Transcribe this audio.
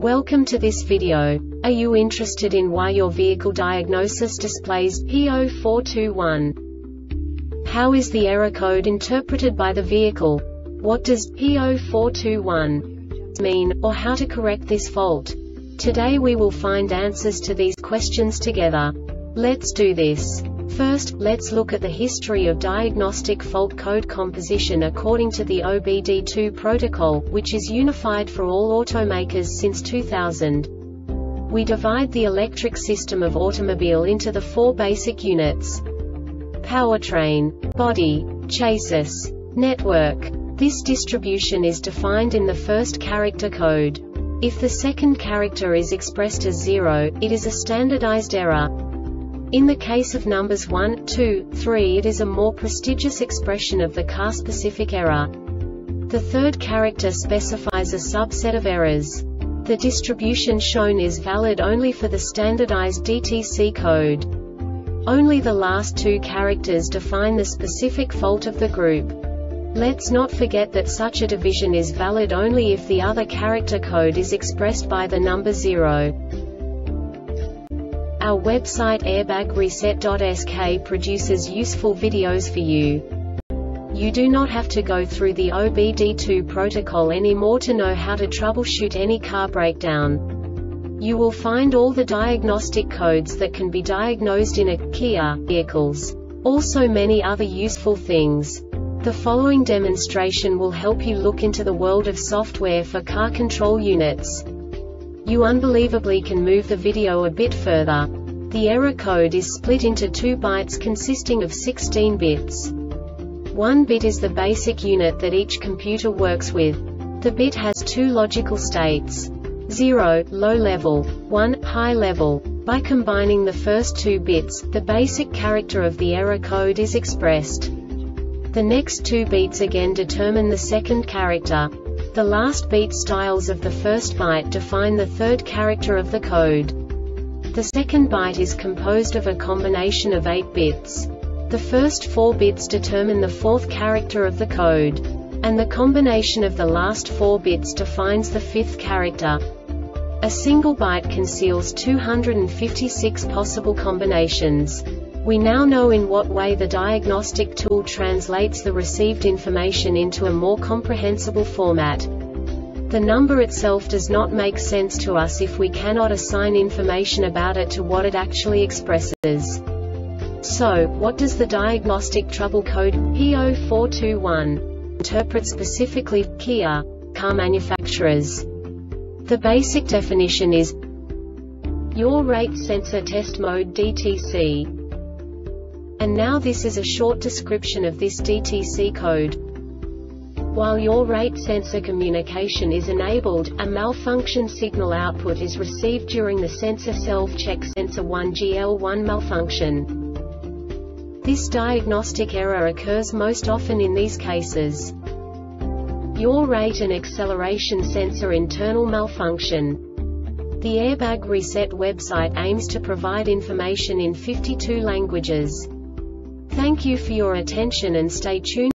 Welcome to this video. Are you interested in why your vehicle diagnosis displays P0421? How is the error code interpreted by the vehicle? What does P0421 mean, or how to correct this fault? Today we will find answers to these questions together. Let's do this. First, let's look at the history of diagnostic fault code composition according to the OBD2 protocol, which is unified for all automakers since 2000. We divide the electric system of automobile into the four basic units: powertrain, body, chassis, network. This distribution is defined in the first character code. If the second character is expressed as 0, it is a standardized error. In the case of numbers 1, 2, 3, it is a more prestigious expression of the car-specific error. The third character specifies a subset of errors. The distribution shown is valid only for the standardized DTC code. Only the last two characters define the specific fault of the group. Let's not forget that such a division is valid only if the other character code is expressed by the number 0. Our website airbagreset.sk produces useful videos for you. You do not have to go through the OBD2 protocol anymore to know how to troubleshoot any car breakdown. You will find all the diagnostic codes that can be diagnosed in a Kia vehicles. Also many other useful things. The following demonstration will help you look into the world of software for car control units. You unbelievably can move the video a bit further. The error code is split into 2 bytes consisting of 16 bits. 1 bit is the basic unit that each computer works with. The bit has 2 logical states: 0, low level, 1, high level. By combining the first 2 bits, the basic character of the error code is expressed. The next 2 beats again determine the second character. The last beat styles of the first byte define the third character of the code. The second byte is composed of a combination of 8 bits. The first 4 bits determine the fourth character of the code. And the combination of the last 4 bits defines the fifth character. A single byte conceals 256 possible combinations. We now know in what way the diagnostic tool translates the received information into a more comprehensible format. The number itself does not make sense to us if we cannot assign information about it to what it actually expresses. So, what does the diagnostic trouble code P0421 interpret specifically for Kia car manufacturers? The basic definition is yaw rate sensor test mode DTC. And now this is a short description of this DTC code. While yaw rate sensor communication is enabled, a malfunction signal output is received during the sensor self-check sensor 1GL1 malfunction. This diagnostic error occurs most often in these cases: yaw rate and acceleration sensor internal malfunction. The Airbag Reset website aims to provide information in 52 languages. Thank you for your attention and stay tuned.